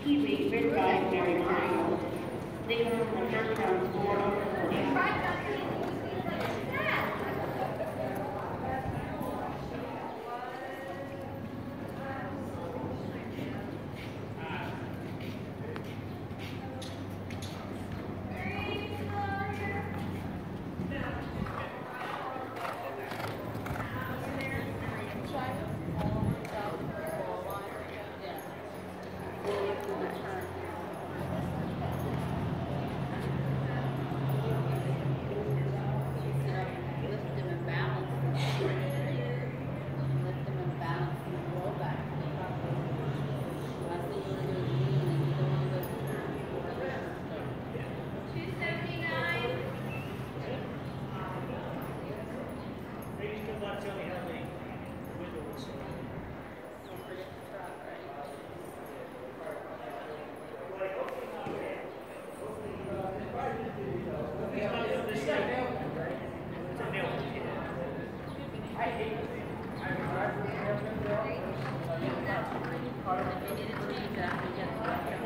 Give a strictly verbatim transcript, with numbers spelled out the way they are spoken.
PeeWee, written by Mary Marshall. Legal from the first round four over forty. Part of it, they did it change after you get